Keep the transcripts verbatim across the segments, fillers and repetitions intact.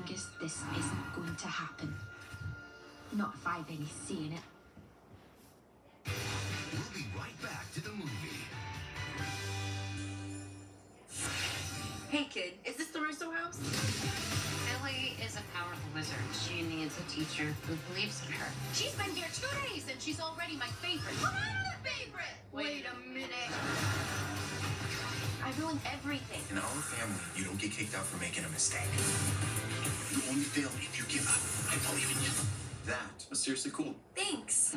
August, this isn't going to happen. Not if I've any say in it. We'll be right back to the movie. Hey kid, is this the Russo house? Ellie is a powerful wizard. She needs a teacher who believes in her. She's been here two days and she's already my favorite. But I'm not a favorite! Wait a minute. I ruined everything. In our family, you don't get kicked out for making a mistake. You only fail if you give up. I believe in you. That was seriously cool. Thanks.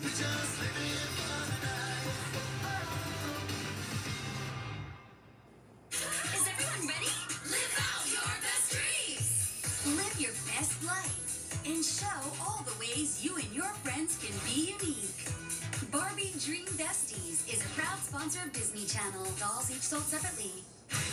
Is everyone ready? Live out your best dreams! Live your best life and show all the ways you and your friends can be unique. Barbie Dream Besties is a proud sponsor of Disney Channel. Dolls each sold separately.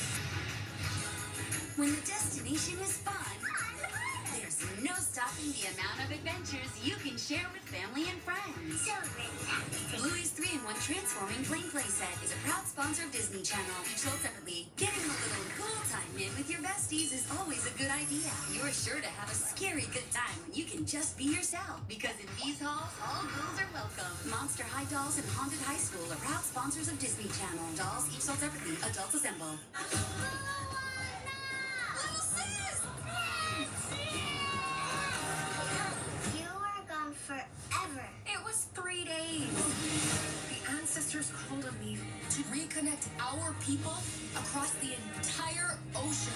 When the destination is fun, there's no stopping the amount of adventures you can share with family and friends. So fantastic. Bluey's three in one Transforming Plane Playset is a proud sponsor of Disney Channel, each sold separately. Getting a little cool time in with your besties is always a good idea. You're sure to have a scary good time when you can just be yourself, because in these halls, all girls are welcome. Monster High Dolls and Haunted High School are proud sponsors of Disney Channel. Dolls each sold separately. Adults assemble. Little sis! You were gone forever. It was three days. The ancestors called on me to reconnect our people across the entire ocean.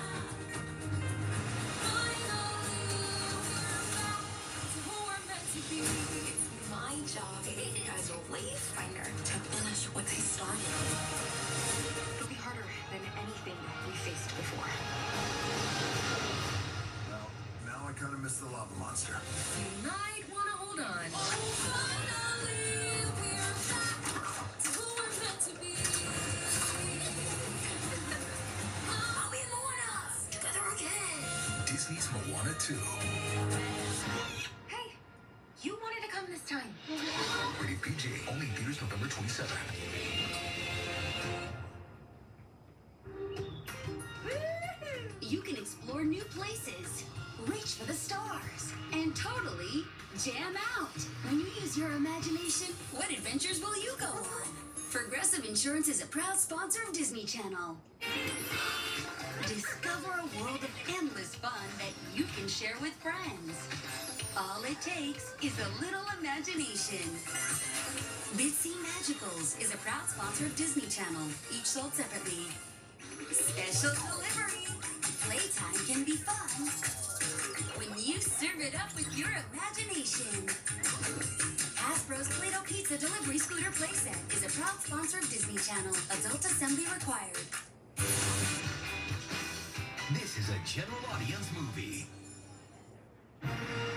It's my job as a wayfinder to finish what they started. It'll be harder than anything we faced before. Well, now I kind of miss the lava monster. You might want to hold on. Together again. Disney's Moana two. Hey, you wanted to come this time. Rated P G. Only in theaters November twenty-seventh. You can explore new places, reach for the stars, and totally jam out. When you use your imagination, what adventures will you go on? Progressive Insurance is a proud sponsor of Disney Channel. Discover a world of endless fun that you can share with friends. All it takes is a little imagination. Bitsy Magicals is a proud sponsor of Disney Channel, each sold separately. Special delivery. Playtime can be fun when you serve it up with your imagination. Hasbro's Play-Doh Pizza Delivery Scooter Playset is a proud sponsor of Disney Channel. Adult assembly required. This is a general audience movie.